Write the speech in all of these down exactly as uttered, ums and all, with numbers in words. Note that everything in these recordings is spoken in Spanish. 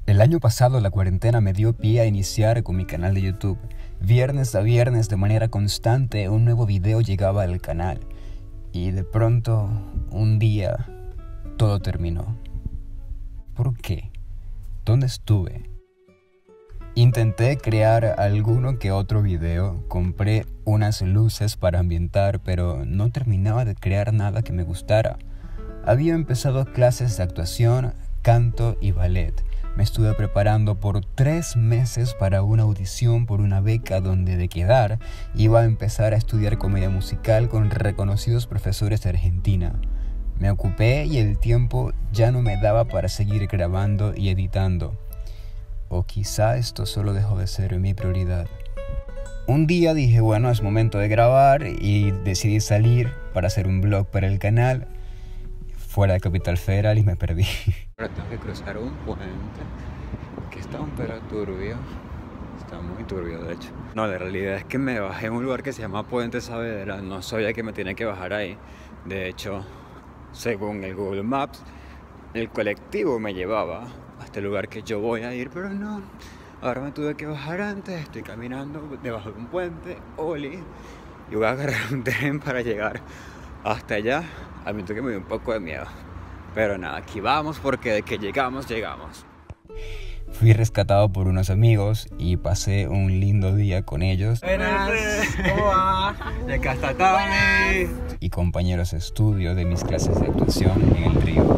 El año pasado la cuarentena me dio pie a iniciar con mi canal de YouTube. Viernes a viernes de manera constante un nuevo video llegaba al canal. Y de pronto, un día, todo terminó. ¿Por qué? ¿Dónde estuve? Intenté crear alguno que otro video, compré unas luces para ambientar, pero no terminaba de crear nada que me gustara. Había empezado clases de actuación, canto y ballet. Me estuve preparando por tres meses para una audición por una beca donde de quedar iba a empezar a estudiar comedia musical con reconocidos profesores de Argentina. Me ocupé y el tiempo ya no me daba para seguir grabando y editando. O quizá esto solo dejó de ser mi prioridad. Un día dije, bueno, es momento de grabar y decidí salir para hacer un vlog para el canal fuera de Capital Federal y me perdí. Ahora tengo que cruzar un puente que está un pelo turbio. Está muy turbio, de hecho. No, la realidad es que me bajé en un lugar que se llama Puente Saavedra. No sabía que me tenía que bajar ahí. De hecho, según el Google Maps, el colectivo me llevaba hasta el lugar que yo voy a ir, pero no. Ahora me tuve que bajar antes. Estoy caminando debajo de un puente, Oli, y voy a agarrar un tren para llegar hasta allá. Admito que me dio un poco de miedo, pero nada, aquí vamos porque de que llegamos, llegamos. Fui rescatado por unos amigos y pasé un lindo día con ellos. Buenas, ¿cómo va? De acá está Tony. Y compañeros de estudio de mis clases de actuación en el río.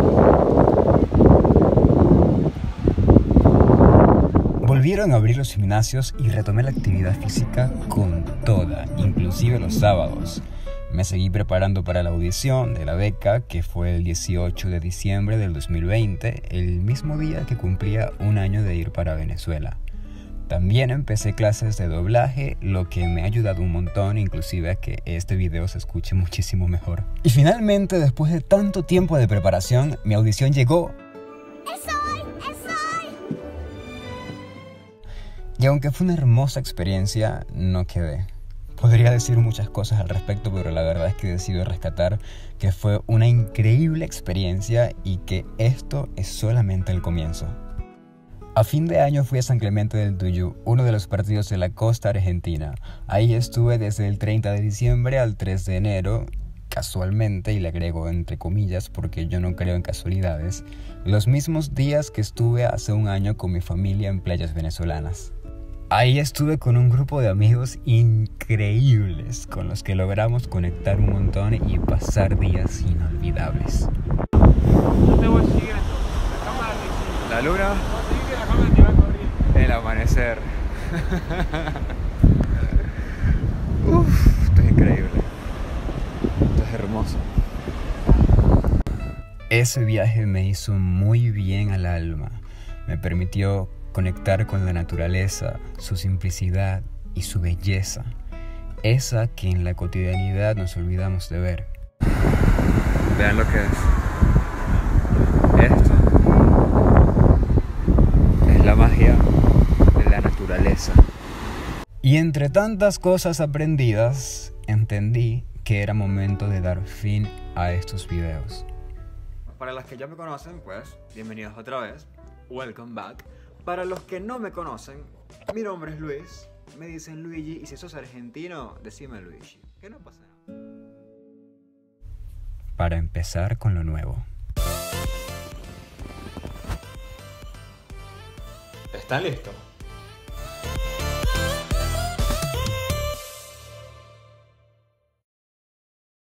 Volvieron a abrir los gimnasios y retomé la actividad física con toda, inclusive los sábados. Me seguí preparando para la audición de la beca, que fue el dieciocho de diciembre del dos mil veinte, el mismo día que cumplía un año de ir para Venezuela. También empecé clases de doblaje, lo que me ha ayudado un montón, inclusive a que este video se escuche muchísimo mejor. Y finalmente, después de tanto tiempo de preparación, mi audición llegó. ¡Es hoy! ¡Es hoy! Y aunque fue una hermosa experiencia, no quedé. Podría decir muchas cosas al respecto, pero la verdad es que decido rescatar que fue una increíble experiencia y que esto es solamente el comienzo. A fin de año fui a San Clemente del Tuyú, uno de los partidos de la costa argentina. Ahí estuve desde el treinta de diciembre al tres de enero, casualmente, y le agrego entre comillas porque yo no creo en casualidades, los mismos días que estuve hace un año con mi familia en playas venezolanas. Ahí estuve con un grupo de amigos increíbles con los que logramos conectar un montón y pasar días inolvidables. Yo te voy siguiendo. La cámara te sigue. La luna, No, sigue que la cámara te va corriendo. el amanecer. Uf, esto es increíble. Esto es hermoso. Ese viaje me hizo muy bien al alma. Me permitió conectar con la naturaleza, su simplicidad y su belleza, esa que en la cotidianidad nos olvidamos de ver. Vean lo que es. Esto es la magia de la naturaleza. Y entre tantas cosas aprendidas, entendí que era momento de dar fin a estos videos. Para los que ya me conocen, pues, bienvenidos otra vez. Welcome back. Para los que no me conocen, mi nombre es Luis, me dicen Luigi, y si sos argentino, decime Luigi, que no pasa nada. Para empezar con lo nuevo. ¿Están listos?